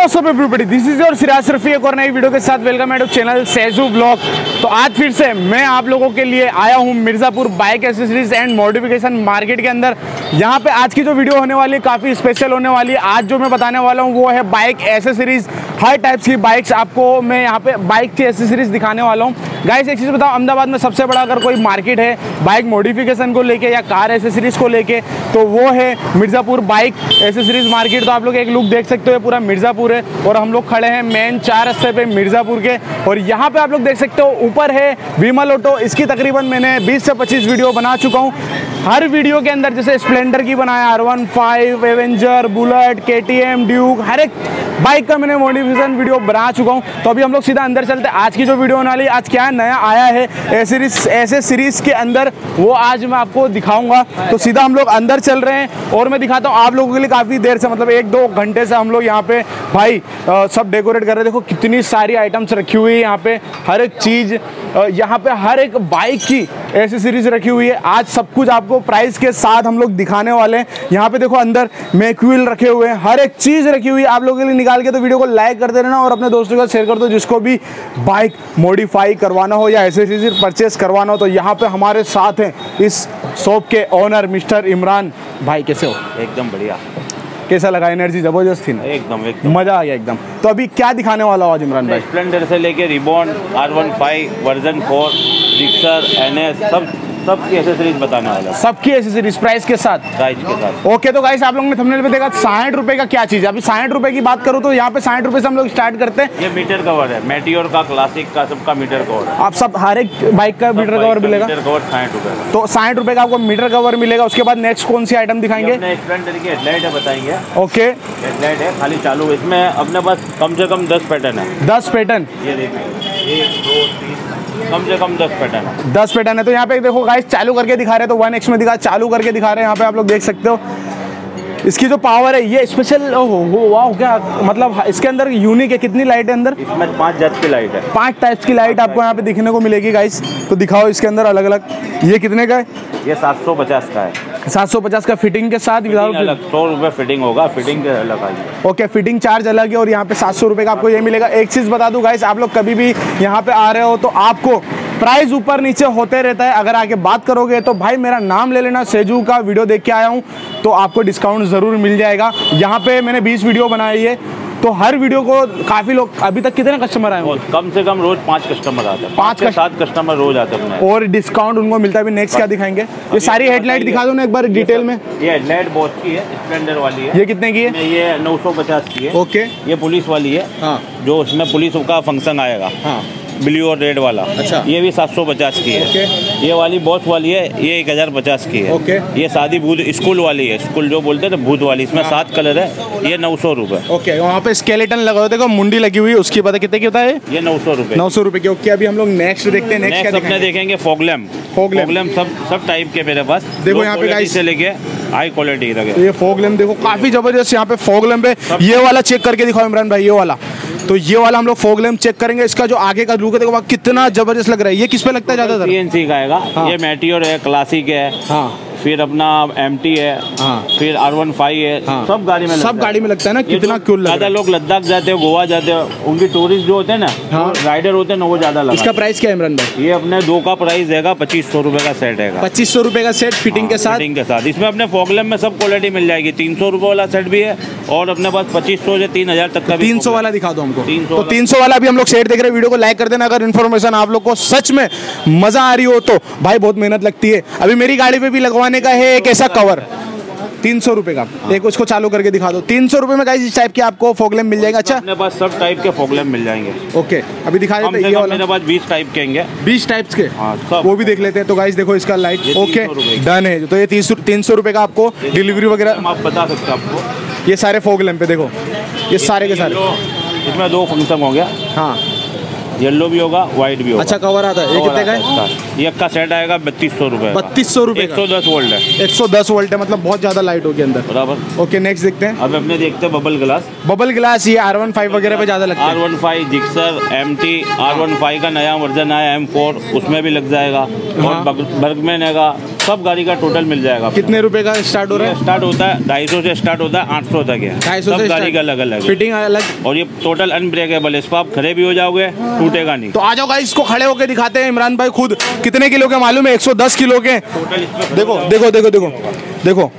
What's up everybody, this is your Siraj Rafi एक और नई वीडियो के साथ। Welcome to channel Seju blog. तो आज फिर से मैं आप लोगों के लिए आया हूं Mirzapur bike accessories and modification market के अंदर। यहाँ पे आज की जो वीडियो होने वाली है काफ़ी स्पेशल होने वाली है। आज जो मैं बताने वाला हूँ वो है बाइक एसेसरीज। हर टाइप्स की बाइक्स आपको मैं यहाँ पे बाइक की एसेसरीज दिखाने वाला हूँ। गाइस एक चीज़ बताओ, अहमदाबाद में सबसे बड़ा अगर कोई मार्केट है बाइक मॉडिफिकेशन को लेके या कार एसेसरीज को लेके तो वो है मिर्ज़ापुर बाइक एसेसरीज मार्केट। तो आप लोग एक लुक देख सकते हो, पूरा मिर्ज़ापुर है और हम लोग खड़े हैं मेन 4 रास्ते पे मिर्ज़ापुर के। और यहाँ पे आप लोग देख सकते हो ऊपर है विमल ऑटो। इसकी तकरीबन मैंने 20 से 25 वीडियो बना चुका हूँ। हर वीडियो के अंदर जैसे स्प्लेंडर की बनाया, R15, Avenger, Bullet, KTM, Duke, हर एक बाइक का मैंने मॉडिफिकेशन वीडियो बना चुका हूँ। तो अभी हम लोग सीधा अंदर चलते हैं। आज की जो वीडियो होने वाली, आज क्या नया आया है ऐसे सीरीज के अंदर वो आज मैं आपको दिखाऊंगा। तो सीधा हम लोग अंदर चल रहे हैं और मैं दिखाता हूँ आप लोगों के लिए। काफ़ी देर से मतलब 1-2 घंटे से हम लोग यहाँ पे भाई सब डेकोरेट कर रहे हैं। देखो कितनी सारी आइटम्स रखी हुई है यहाँ पे, हर एक चीज़ यहाँ पे हर एक बाइक की एसेसरीज रखी हुई है। आज सब कुछ आपको प्राइस के साथ हम लोग दिखाने वाले हैं। यहाँ पे देखो अंदर मैक्यूल रखे हुए हैं, हर एक चीज़ रखी हुई है आप लोगों के लिए निकाल के। तो वीडियो को लाइक कर देना और अपने दोस्तों के साथ शेयर कर दो जिसको भी बाइक मॉडिफाई करवाना हो या एसेसरीज परचेस करवाना हो। तो यहाँ पे हमारे साथ हैं इस शॉप के ओनर मिस्टर इमरान भाई। कैसे हो? एकदम बढ़िया। कैसा लगा? एनर्जी जबरदस्त थी ना? एकदम मजा आ गया एकदम। तो अभी क्या दिखाने वाला हो आज इमरान भाई? स्प्लेंडर से लेके रिबॉन, R15, वर्जन 4, जिक्सर, NS सबकी एसेसरीज बताने वाला। सबकी एसेसरीज प्राइस के साथ? प्राइस के साथ। ओके। तो गाइस आप लोगों ने थंबनेल पे देखा 60 रुपए का क्या चीज़ है। अभी 60 रुपए की बात करूँ तो यहाँ पे 60 रुपए से हम लोग स्टार्ट करते हैं। ये मीटर कवर है, मेटियोर का, क्लासिक का, सबका मीटर कवर है। आप सब हर एक बाइक का मीटर कवर मिलेगा? मीटर कवर 60 रुपए का। तो 60 रुपए का आपको मीटर कवर मिलेगा। उसके बाद नेक्स्ट कौन सी आइटम दिखाएंगे? स्प्लेंडर की हेडलाइट है, बताएंगे। ओके, हेडलाइट है खाली चालू। इसमें अपने पास कम से कम 10 पैटर्न है। 10 पैटर्न? ये देखिए 1, 2, 3 कम से कम 10 पैटर्न है। 10 पैटर्न है। तो यहाँ पे देखो गाइस चालू करके दिखा रहे हैं, तो 1x में दिखा, चालू करके दिखा रहे हैं। यहाँ पे आप लोग देख सकते हो इसकी जो पावर है ये स्पेशल। वाह, क्या मतलब इसके अंदर यूनिक है। कितनी लाइट है अंदर? इसमें 5 जैत की लाइट है। 5 टाइप्स की लाइट आपको यहाँ पे दिखने को मिलेगी गाइस। तो दिखाओ इसके अंदर अलग अलग। ये कितने का है? ये 750 का है। 750 का फिटिंग के साथ? अलग 100 रुपये फिटिंग होगा, फिटिंग के अलग आएगी। ओके, फिटिंग चार्ज अलग है और यहाँ पे 700 रुपये का आपको ये मिलेगा। एक चीज़ बता दूं गाइस, आप लोग कभी भी यहाँ पे आ रहे हो तो आपको प्राइस ऊपर नीचे होते रहता है। अगर आके बात करोगे तो भाई मेरा नाम ले लेना, सेजू का वीडियो देख के आया हूँ, तो आपको डिस्काउंट ज़रूर मिल जाएगा। यहाँ पे मैंने 20 वीडियो बनाई है तो हर वीडियो को काफ़ी लोग, अभी तक कितने कस्टमर आए? कम से कम रोज 5 कस्टमर आते हैं। 5 से 7 कस्टमर रोज आते हैं और डिस्काउंट उनको मिलता है। अभी नेक्स्ट क्या दिखाएंगे? ये सारी हेडलाइट दिखा दो ना एक बार डिटेल में। ये हेडलाइट बॉस की है, स्प्लेंडर वाली है। ये कितने की है? ये 950 की है। ओके। ये पुलिस वाली है। हाँ, जो उसमें पुलिस का फंक्शन आएगा। हाँ, ब्लू और रेड वाला। अच्छा। ये भी 750 की है। ओके। ये वाली बॉस वाली है, ये 1050 की है। ओके। ये शादी भूत स्कूल वाली है, स्कूल जो बोलते हैं ना भूत वाली, इसमें 7 कलर है। ये 900 रुपये। ओके। वहाँ पे स्केलेटन लगा हुआ, देखो मुंडी लगी हुई है, उसकी पता कितने की होता है? ये 900 रुपये। 900 रुपये की। ओके, अभी हम लोग नेक्स्ट देखते हैं। नेक्स्ट अपने देखेंगे फॉगलैम्प सब टाइप के मेरे पास। देखो यहाँ पे गाइस से लेके हाई क्वालिटी लगे। ये फॉग लैम्प देखो काफी जबरदस्त यहाँ पे फॉग लैम्प है। ये वाला चेक करके दिखाओ इमरान भाई, ये वाला। तो ये वाला हम लोग फॉग लैम्प चेक करेंगे। इसका जो आगे का लुक है देखो कितना जबरदस्त लग रहा है। ये किस पे लगता है ज्यादातर? PNC का आएगा। हाँ। ये मेटियोर है, क्लासिक है। हाँ। फिर अपना MT है। हाँ। फिर R15 है। हाँ। सब गाड़ी में लगता है ना। कितना कूल लग रहा है। ज्यादा लोग लद्दाख जाते हैं, गोवा जाते हैं, उनकी टूरिस्ट जो होते हैं ना, हाँ। राइडर होते हैं ना, वो ज्यादा लगता है। इसका प्राइस क्या है इमरान भाई? ये अपने 2 का प्राइस देगा 2500 रुपए का सेट है। 2500 रुपए का सेट फिटिंग के साथ? फिटिंग के साथ। इसमें अपने फॉगलैम्प में सब क्वालिटी मिल जाएगी। 300 रुपए वाला सेट भी है और अपने पास 2500 से 3000 तक का। 300 वाला दिखा दो हमको। 300 तो 300 वाला भी हम लोग सेट देख रहे हैं। वीडियो को लाइक कर देना अगर इन्फॉर्मेशन आप लोग को सच में मजा आ रही हो तो। भाई बहुत मेहनत लगती है। अभी मेरी गाड़ी पे भी लगवाने का है एक ऐसा कवर 300 रुपए का। एक उसको चालू करके दिखा दो। 300 रुपए में गाइस इस टाइप के आपको फॉग लैम्प मिल जाएगा। अच्छा, अपने पास सब टाइप के फॉग लैम्प मिल जाएंगे। ओके, अभी दिखा देते हैं। ये वाला मेरे पास 20 टाइप के हैं। 20 टाइप्स के? हाँ, सब वो भी देख लेते हैं। तो गाइस देखो इसका लाइट ओके डन है। तो ये 300 रुपए का आपको डिलीवरी वगैरह आप बता सकते हैं आपको। ये सारे फॉग लैम्प पे देखो, ये सारे के सारे। इसमें 2 फंक्शन हो गया। हाँ, येलो भी होगा, व्हाइट भी होगा। अच्छा, कवर आता है। ये कितने का है? ये का सेट आएगा 3200 रुपये। 3200 रुपये। 110 वोल्ट है। 110 वोल्ट है, मतलब बहुत ज्यादा लाइट होगी अंदर। बराबर। ओके, नेक्स्ट देखते हैं। अब अपने देखते हैं बबल ग्लास। बबल ग्लास ये R15 वगैरह पे ज्यादा लगता है। R15, जिक्सर, MT, R15 का नया वर्जन आया M4, उसमें भी लग जाएगा। और बर्गमैन है, सब गाड़ी का टोटल मिल जाएगा। कितने रुपए का स्टार्ट हो रहा है? स्टार्ट होता है 250 से स्टार्ट होता है 800 तक है। 250 सब से गाड़ी का अलग अलग फिटिंग अलग, और ये टोटल अनब्रेकेबल है। इस पर आप खड़े भी हो जाओगे, टूटेगा नहीं। तो आ जाओ गाइस, इसको खड़े होकर दिखाते हैं। इमरान भाई खुद कितने किलो के मालूम है? 110 किलो के टोटल। देखो देखो देखो देखो देखो,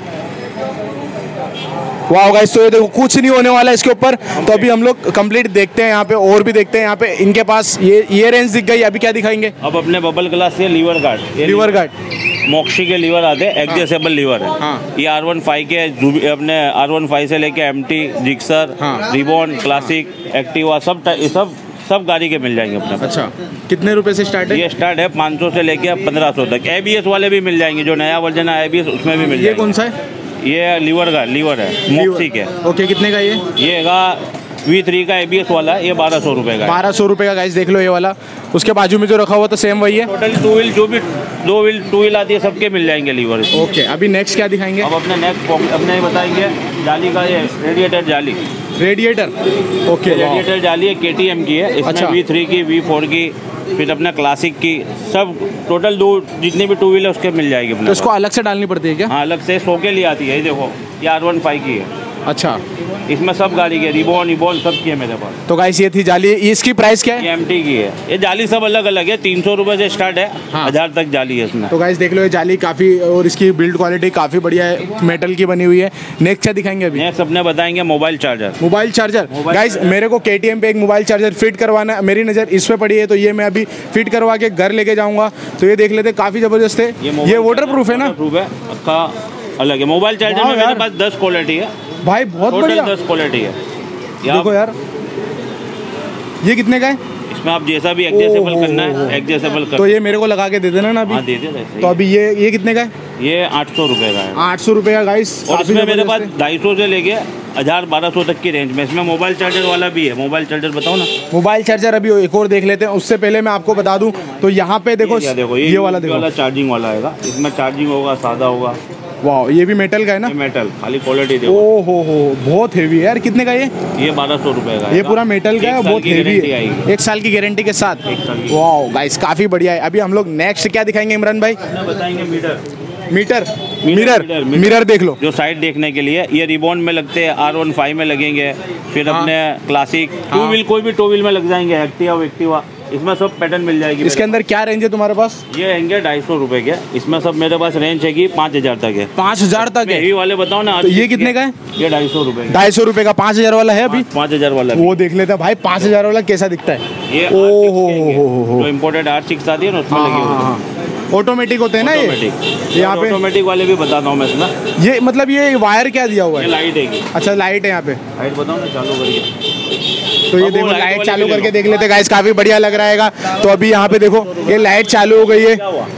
वाह गाइस। तो ये देखो कुछ नहीं होने वाला है इसके ऊपर। तो अभी हम लोग कंप्लीट देखते हैं यहाँ पे, और भी देखते हैं यहाँ पे। इनके पास ये रेंज दिख गई, अभी क्या दिखाएंगे? अब अपने बबल ग्लास से लीवर गार्ड, लीवर गार्ड मोक्सी के लीवर आते हैं, एडजस्टेबल लीवर है। हाँ। ये R15 के अपने R15 से लेके MT, जिक्सर, रिबॉन, क्लासिक, एक्टिवा सब गाड़ी के मिल जाएंगे अपने। अच्छा, कितने रुपए से स्टार्ट है? ये स्टार्ट है 500 से लेके 1500 तक। ABS वाले भी मिल जाएंगे, जो नया वर्जन है ABS उसमें भी मिल जाएंगे। ये कौन सा है? ये लीवर है मोक्सी के। ओके, कितने का ये है V3 का ABS वाला है, ये 1200 रुपये का। 1200 रुपये का गाइस, देख लो ये वाला। उसके बाजू में जो रखा हुआ तो सेम वही है। टोटल टू व्हील आती है, सबके मिल जाएंगे लीवर। ओके, अभी नेक्स्ट क्या दिखाएंगे? अब अपने नेक्स्ट अपने बताएंगे जाली का, ये रेडिएटर जाली। Radiator, okay. रेडिएटर जाली है, KTM की है। इसमें अच्छा। V3 की, V4 की, फिर अपना क्लासिक की, सब टोटल जितने भी टू व्हीलर उसके मिल जाएगी अपने। तो इसको अलग से डालनी पड़ती है क्या? हाँ, अलग से 100 के लिए आती है। ये देखो, ये R15 की है। अच्छा, इसमें सब गाड़ी के रिबॉन सब की है मेरे पास। तो गाइस ये थी जाली। इसकी प्राइस क्या है? ये MT की है। ये जाली सब अलग अलग है, 300 रुपये से स्टार्ट है। हाँ। 1000 तक जाली है इसमें। तो गाइस देख लो, ये जाली काफ़ी, और इसकी बिल्ड क्वालिटी काफ़ी बढ़िया है, मेटल की बनी हुई है। नेक्स्ट क्या दिखाएंगे अभी? नेक्स्ट अपने बताएंगे mobile charger. Mobile charger guys, मेरे को KTM पे एक मोबाइल चार्जर फिट करवाना है। मेरी नज़र इस पे पड़ी है, तो ये मैं अभी फिट करवा के घर लेके जाऊँगा। तो ये देख लेते, काफ़ी ज़बरदस्त है। ये वाटर प्रूफ है ना? प्रूफ है, अच्छा अलग है। मोबाइल चार्जर में मेरे पास 10 क्वालिटी है भाई, बहुत टोटल बढ़िया। 10 क्वालिटी है। देखो यार, ये कितने का है? इसमें आप जैसा भी एडजस्टेबल करना है एडजस्टेबल कर। तो ये मेरे को लगा के दे देना ना अभी। हाँ, दे दे। तो अभी ये कितने का है? ये 800 रुपये का है। 800 रुपये का गाइस। और इसमें मेरे पास 250 से लेके 1000-1200 तक की रेंज में इसमें मोबाइल चार्जर वाला भी है। मोबाइल चार्जर बताओ ना। मोबाइल चार्जर अभी एक और देख लेते हैं। उससे पहले मैं आपको बता दूं, तो यहाँ पे देखो, ये वाला देखो, चार्जिंग वाला आएगा। इसमें चार्जिंग होगा, सादा होगा। वाह, ये भी मेटल का है ना? मेटल, खाली क्वालिटी देखो। ओ हो, बहुत हेवी है यार। कितने का ये? 1200 रुपये का। ये पूरा मेटल का है, बहुत हेवी है। 1 साल की गारंटी के साथ। वाह गाइस, काफी बढ़िया है। अभी हम लोग नेक्स्ट क्या दिखाएंगे इमरान भाई? बताएंगे मिरर देख लो। जो साइड देखने के लिए, ये रिबॉन में लगते हैं, R15 में लगेंगे, फिर अपने क्लासिक टू व्हील, कोई भी टू व्हील में लग जाएंगे, एक्टिवा, इसमें सब पैटर्न मिल जाएगी। इसके अंदर क्या रेंज है तुम्हारे पास? ये रहेंगे 250 रुपए के। इसमें सब मेरे पास रेंज है कि 5000 तक है। 5000 तक है? ये वाले बताओ ना। तो ये कितने का है? ये 250 रुपए। 250 रुपए का 5000 वाला है अभी? 5000 वाला वो देख लेते हैं भाई, 5000 वाला कैसा दिखता है। ये जो इम्पोर्टेड R6 आती है ना, उसमें लगी हुई ऑटोमेटिक होते हैं ना ये यहाँ पे? ऑटोमेटिक वाले भी बताता हूँ मैं इसमें। ये मतलब ये वायर क्या दिया हुआ है? लाइट है। अच्छा, लाइट है यहाँ पे। लाइट बताओ ना, चालू करिए। तो ये देखो, लाइट चालू करके देख लेते गाइस, काफी बढ़िया लग रहा है। तो अभी यहाँ पे देखो, ये लाइट चालू हो गई है।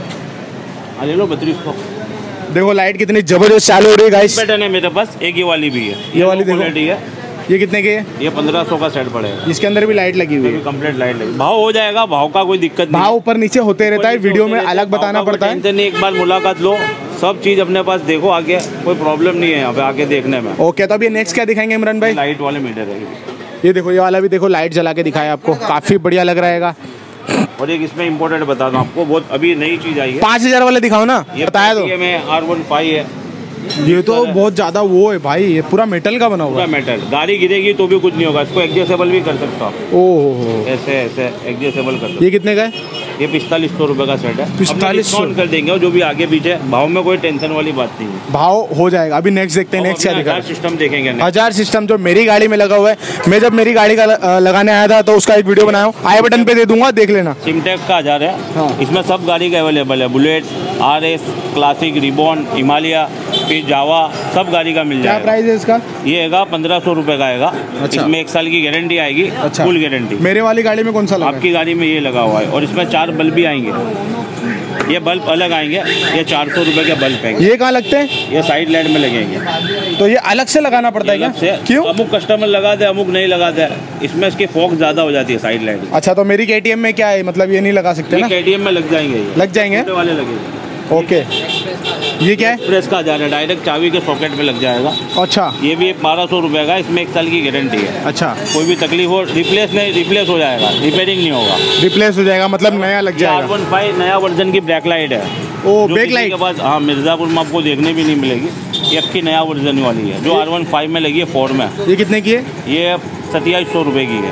ले लो 3200। देखो लाइट कितनी जबरदस्त चालू हो रही है गाइस। पैटर्न है मेरे पास, एक ये वाली भी है। ये वाली देखो, है। ये कितने के है? ये 1500 का सेट पड़ेगा। इसके अंदर भी लाइट लगी हुई है, कंप्लीट लाइट लगी। भाव हो जाएगा, भाव का कोई दिक्कत नहीं। भाव ऊपर नीचे होते रहता है, वीडियो में अलग बताना पड़ता है। एक बार मुलाकात लो, सब चीज अपने पास देखो, आगे कोई प्रॉब्लम नहीं है यहाँ पे आके देखने में। ओके, तो अभी नेक्स्ट क्या दिखाएंगे इमरान भाई? लाइट वाले मीटर है। ये देखो, ये वाला भी देखो, लाइट जला के दिखाया आपको, काफी बढ़िया लग रहेगा। और एक इसमें इम्पोर्टेंट बता दूं आपको, बहुत अभी नई चीज आई है। 5000 वाले दिखाओ ना, ये बताया तो। ये में R15 है। ये तो बहुत ज्यादा वो है भाई, ये पूरा मेटल का बना हुआ है। मेटल, गाड़ी गिरेगी तो भी कुछ नहीं होगा। इसको एडजस्टेबल भी कर सकता हूँ। ओहो, ऐसे एडजस्टेबल कर। ये कितने का है? ये 4500 रुपये का सेट है। 4500 कर देंगे, और जो भी आगे पीछे भाव में कोई टेंशन वाली बात नहीं है। भाव हो जाएगा। अभी नेक्स्ट देखते हैं, नेक्स्ट क्या दिखा? सिस्टम देखेंगे। 1000 सिस्टम जो मेरी गाड़ी में लगा हुआ है। मैं जब मेरी गाड़ी का लगाने आया था तो उसका एक वीडियो बनाया हूँ, आई बटन पे दे दूंगा, देख लेना। सिमटेक का 1000 है। हाँ। इसमें सब गाड़ी का अवेलेबल है। बुलेट, RS, क्लासिक, रिबॉन, हिमालय, फिर जावा, सब गाड़ी का मिल जाएगा। क्या प्राइस है इसका? ये आएगा 1500 रुपये का आएगा। अच्छा। इसमें 1 साल की गारंटी आएगी। अच्छा। Full guarantee. मेरे वाली गाड़ी में कौन सा लगा? आपकी गाड़ी में ये लगा हुआ है, और इसमें 4 बल्ब भी आएंगे। ये बल्ब अलग आएंगे, ये 400 रुपये के बल्ब आएंगे। ये कहाँ लगते हैं? ये साइड लाइट में लगेंगे। तो ये अलग से लगाना पड़ता है क्या? क्यों? अमुक कस्टमर लगाते हैं, अमुक नहीं लगाते हैं। इसमें इसकी फोकस ज़्यादा हो जाती है साइड लाइट। अच्छा, तो मेरी KTM में क्या है, मतलब ये नहीं लगा सकते ना? KTM में लग जाएंगे, लग जाएंगे वाले लगेंगे। ओके, ये क्या है? प्रेस का 1000 है, डायरेक्ट चाबी के सॉकेट में लग जाएगा। अच्छा, ये भी 1200 रुपये का। इसमें 1 साल की गारंटी है। अच्छा, कोई भी तकलीफ हो, रिप्लेस हो जाएगा, रिपेयरिंग नहीं होगा। रिप्लेस हो जाएगा, मतलब नया लग जाएगा। R15 नया वर्जन की ब्लैक लाइट है। ओ जो बैक किसी लाइट के पास, हाँ, मिर्ज़ापुर में आपको देखने भी नहीं मिलेगी। ये आपकी नया वर्जन वाली है जो R15 में लगी है 4 में। ये कितने की है? ये 2700 रुपये की है।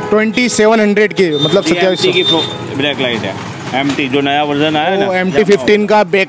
2700 की, मतलब 2700 की ब्लैक लाइट है, MT जो नया वर्जन आया है ना, MT15 का बैक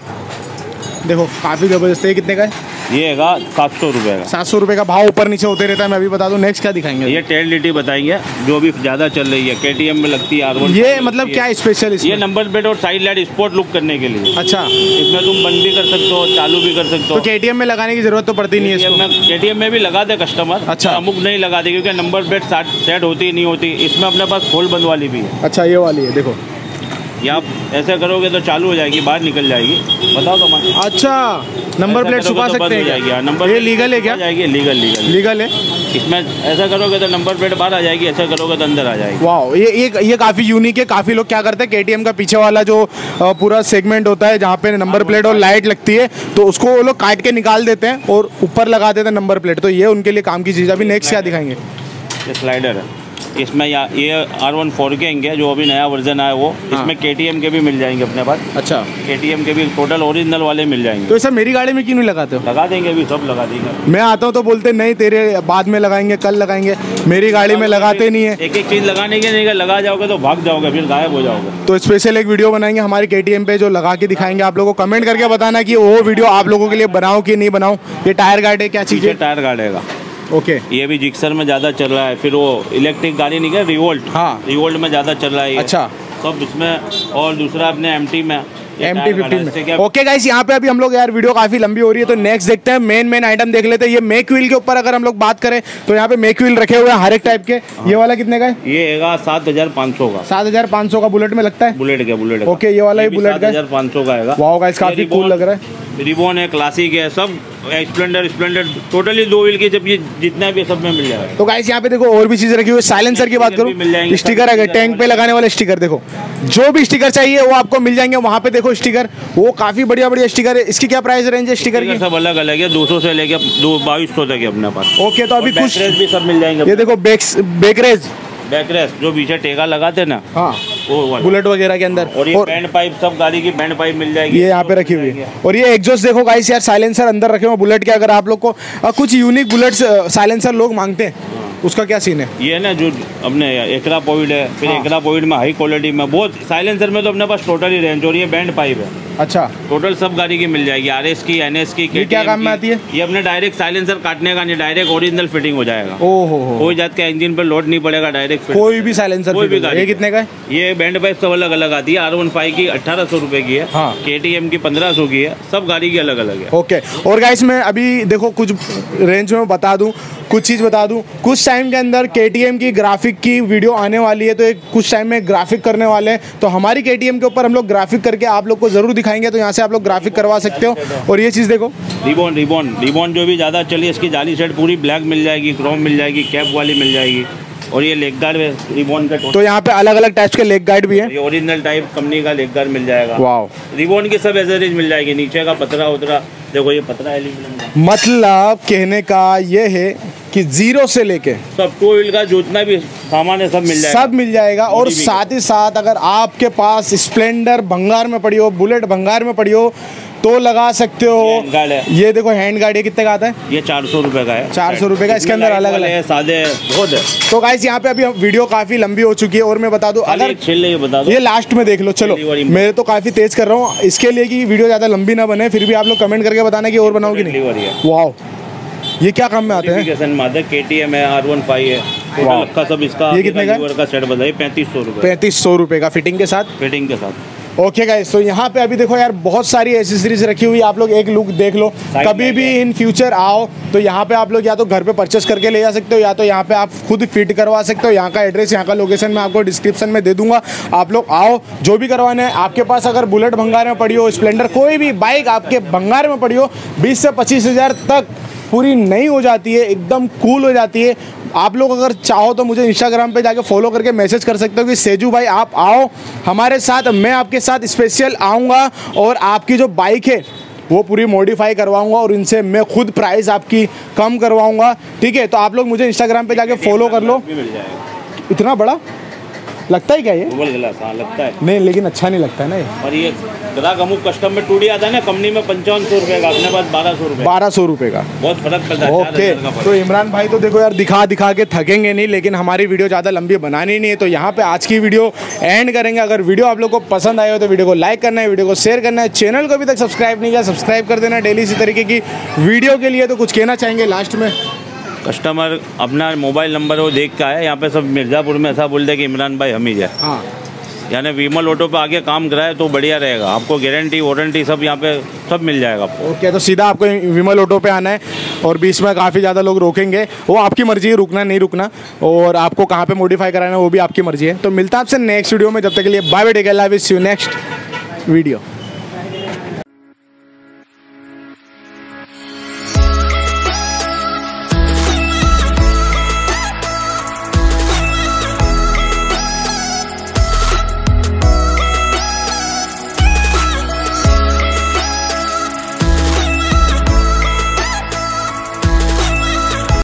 देखो काफ़ी ज़बरदस्त है। कितने का है? ये है 700 रुपये का। 700 रुपये का भाव ऊपर नीचे होते रहता है। मैं अभी बता दूं नेक्स्ट क्या दिखाएंगे। ये टेल लिटी बताएंगे जो भी ज़्यादा चल रही है, KTM में लगती है R1। ये मतलब क्या स्पेशल इसमें? ये नंबर प्लेट और साइड लाइट स्पोर्ट लुक करने के लिए। अच्छा, इसमें तुम बंद भी कर सकते हो, चालू भी कर सकते हो। तो KTM में लगाने की जरूरत तो पड़ती नहीं है इसको? KTM में भी लगा दे कस्टमर। अच्छा, अमुक नहीं लगा दे क्योंकि नंबर प्लेट सेट होती नहीं होती। इसमें अपने पास खोल बंद वाली भी है। अच्छा, ये वाली है देखो। ये आप ऐसे करोगे तो चालू हो जाएगी, बाहर निकल जाएगी। बताओ तो मैं। अच्छा, नंबर प्लेट छुपा सकते हैं? नंबर ये लीगल है क्या? जाएगी, लीगल है। इसमें ऐसा करोगे तो नंबर प्लेट बाहर आ जाएगी, ऐसा करोगे तो अंदर आ जाएगी। वाह, ये काफ़ी यूनिक है। काफ़ी लोग क्या करते हैं, KTM का पीछे वाला जो पूरा सेगमेंट होता है जहाँ पे नंबर प्लेट और लाइट लगती है, तो उसको वो लोग काट के निकाल देते हैं और ऊपर लगा देते हैं नंबर प्लेट। तो ये उनके लिए काम की चीज़ है। अभी नेक्स्ट क्या दिखाएंगे? ये स्लाइडर है। इसमें ये R14 के होंगे जो अभी नया वर्जन आया वो। हाँ। इसमें KTM के भी मिल जाएंगे अपने पास। अच्छा, KTM के भी टोटल ओरिजिनल वाले मिल जाएंगे। तो ऐसा मेरी गाड़ी में क्यों नहीं लगाते हो? लगा देंगे, अभी सब लगा देंगे। मैं आता हूँ तो बोलते नहीं तेरे बाद में लगाएंगे, कल लगाएंगे। मेरी गाड़ी में लगाते नहीं है। एक एक चीज़ लगाने के नहीं, लगा जाओगे तो भाग जाओगे, फिर गायब हो जाओगे। तो स्पेशल एक वीडियो बनाएंगे हमारी KTM पे जो लगा के दिखाएंगे। आप लोगों को कमेंट करके बताना कि वो वीडियो आप लोगों के लिए बनाऊं कि नहीं बनाऊं। ये टायर गार्ड है, क्या चीज़ है? टायर गार्ड है। ओके, ये भी जिक्सर में ज़्यादा चल रहा है। फिर वो इलेक्ट्रिक गाड़ी नहीं क्या, रिवोल्ट। हाँ, रिवोल्ट में ज़्यादा चल रहा है। अच्छा, सब इसमें। और दूसरा अपने MT में, MT15 में। ओके गाइस, यहाँ पे अभी हम लोग यार वीडियो काफी लंबी हो रही है तो नेक्स्ट देखते हैं, मेन आइटम देख लेते हैं। ये मेक व्हील के ऊपर अगर हम लोग बात करें तो यहाँ पे मेक व्हील रखे हुए हैं हर एक टाइप के। ये वाला कितने का है? ये हैगा 7500 का। 7500 का बुलेट में लगता है? बुलेट। ओके, ये वाला ही बुलेट का 7500 का है। वाओ गाइस, काफी कूल लग रहा है। रिबॉन है, क्लासिक है, सब स्प्लेंडर टोटली 2 व्हील की जब ये जितना भी सब में मिल जाएगा। तो गाइस यहाँ पे देखो और भी चीजें रखी हुई है। साइलेंसर की बात करूँ, स्टिकर है, टैंक पे लगाने वाले स्टिकर। देखो जो भी स्टिकर चाहिए वो आपको मिल जाएंगे वहाँ पे। देखो स्टिकर वो काफी बढ़िया स्टिकर है। इसकी क्या प्राइस रेंज है स्टिकर की? सब अलग अलग है, 200 से लेके 2200 तक है अपने पास। ओके, तो अभी कुछ भी सब मिल जाएंगे। ये देखो बैकरेज जो पीछे टेका लगाते ना, हाँ, वो बुलेट वगैरह के अंदर। और ये बैंड पाइप, सब गाड़ी की बैंड पाइप मिल जाएगी। ये यहाँ पे रखी हुई है। और ये एग्जॉस्ट देखो गाइस यार, साइलेंसर अंदर रखे हुए बुलेट के। अगर आप लोग को कुछ यूनिक बुलेट साइलेंसर लोग मांगते हैं, उसका क्या सीन है? ये ना जो अपने एकरा पॉइंट है, फिर एकरा पॉइंट में हाई क्वालिटी में बहुत साइलेंसर में तो अपने पास टोटली रेंज। और ये बैंड पाइप है। अच्छा, टोटल सब गाड़ी की मिल जाएगी, RS की, NS की, ये क्या काम में आती है? ये अपने डायरेक्ट साइलेंसर काटने का नहीं, डायरेक्ट ओरिजिनल फिटिंग हो जाएगा। ओहो, कोई जात का इंजन पे लोड नहीं पड़ेगा, डायरेक्ट कोई भी साइलेंसर। ये कितने का है? ये बैंड पाइप सब अलग अलग आती है। R15 की 1800 रुपए की है। हाँ। KTM की 1500 की है। सब गाड़ी की अलग अलग है। ओके, और गाइस मैं अभी देखो कुछ रेंज में बता दूं, कुछ चीज़ बता दूं। कुछ टाइम के अंदर KTM की ग्राफिक की वीडियो आने वाली है। तो एक कुछ टाइम में ग्राफिक करने वाले हैं, तो हमारी KTM के ऊपर हम लोग ग्राफिक करके आप लोग को ज़रूर दिखाएंगे। तो यहाँ से आप लोग ग्राफिक करवा सकते हो। और ये चीज़ देखो, रिबॉन जो भी ज़्यादा चली, इसकी जाली सेट पूरी ब्लैक मिल जाएगी, क्रोम मिल जाएगी, कैप वाली मिल जाएगी। और ये लेग गार्ड है रिबॉन का। तो यहाँ पे अलग अलग टाइप्स के लेग गार्ड भी है। ये ओरिजिनल टाइप कंपनी का लेग गार्ड मिल जाएगा। वाओ, रिबॉन की सब एसेसरीज मिल जाएगी। नीचे का पतरा उतरा देखो, ये पतरा एल्यूमिनियम। मतलब कहने का ये है कि 0 से लेके सब 2 व्हील का जितना भी सामान है सब मिल जाएगा। सब मिल जाएगा। और साथ ही साथ अगर आपके पास स्प्लेंडर भंगार में पड़ी हो, बुलेट भंगार में पड़ी हो, तो लगा सकते हो। ये देखो हैंड गार्ड, ये कितने का आता है? ये 400 रुपए का है। 400 रुपए का। इसके अंदर अलग अलग है, सादे बहुत है। तो गाइस यहाँ पे अभी वीडियो काफी लंबी हो चुकी है। और मैं बता दूं, अगर ये लास्ट में देख लो, चलो मैं तो काफी तेज कर रहा हूँ इसके लिए कि वीडियो ज्यादा लंबी ना बने। फिर भी आप लोग कमेंट करके बताना कि और बनाओ कि नहीं। वाह, ये क्या काम में आते हैं? KTM है, R15 है, टोटल सब इसका। ये कितने का सेट बताइए? 3500 रुपए। 3500 रुपए का फिटिंग के साथ। ओके गाइस, तो यहाँ पे अभी देखो यार बहुत सारी एसेसरीज रखी हुई है। आप लोग एक लुक देख लो। कभी भी इन फ्यूचर आओ तो यहाँ पे आप लोग या तो घर पे परचेस करके ले जा सकते हो, या तो यहाँ पे आप खुद फिट करवा सकते हो। यहाँ का एड्रेस, यहाँ का लोकेशन मैं आपको डिस्क्रिप्शन में दे दूंगा। आप लोग आओ, जो भी करवाना है। आपके पास अगर बुलेट भंगार में पड़ी हो, स्प्लेंडर, कोई भी बाइक आपके भंगार में पड़ी हो, 20 से 25 हज़ार तक पूरी नई हो जाती है, एकदम कूल हो जाती है। आप लोग अगर चाहो तो मुझे इंस्टाग्राम पे जाके फॉलो करके मैसेज कर सकते हो कि सेजू भाई आप आओ हमारे साथ, मैं आपके साथ स्पेशल आऊँगा और आपकी जो बाइक है वो पूरी मॉडिफाई करवाऊंगा और इनसे मैं खुद प्राइस आपकी कम करवाऊंगा। ठीक है, तो आप लोग मुझे इंस्टाग्राम पे जाके फॉलो कर लो। इतना बड़ा लगता है क्या ये? डबल ग्लास, हाँ लगता है। नहीं, लेकिन अच्छा नहीं लगता है ना ये। और ये ग्राहक अमुक कस्टमर टूडी आता है ना, कंपनी में 5500 रुपये का, अपने पास 1200 रुपये। 1200 रुपये का, बहुत फर्क पड़ता है। ओके, तो इमरान भाई तो देखो यार दिखा दिखा के थकेंगे नहीं, लेकिन हमारी वीडियो ज़्यादा लंबी बनानी नहीं है, तो यहाँ पे आज की वीडियो एंड करेंगे। अगर वीडियो आप लोग को पसंद आए हो तो वीडियो को लाइक करना है, वीडियो को शेयर करना है, चैनल को अभी तक सब्सक्राइब नहीं किया सब्सक्राइब कर देना डेली इसी तरीके की वीडियो के लिए। तो कुछ कहना चाहेंगे लास्ट में? कस्टमर अपना मोबाइल नंबर वो देख के आए, यहाँ पे सब मिर्ज़ापुर में ऐसा बोल दे कि इमरान भाई हम ही है। हाँ, यानी विमल ऑटो पे आगे काम कराए तो बढ़िया रहेगा, आपको गारंटी वारंटी सब यहाँ पे सब मिल जाएगा आपको। ओके, तो सीधा आपको विमल ऑटो पे आना है, और बीच में काफ़ी ज़्यादा लोग रोकेंगे, वो आपकी मर्जी है रुकना नहीं रुकना, और आपको कहाँ पे मॉडिफाई कराना है वो भी आपकी मर्जी है। तो मिलता है आपसे नेक्स्ट वीडियो में, जब तक के लिए bye bye, take care, love you, see you next video.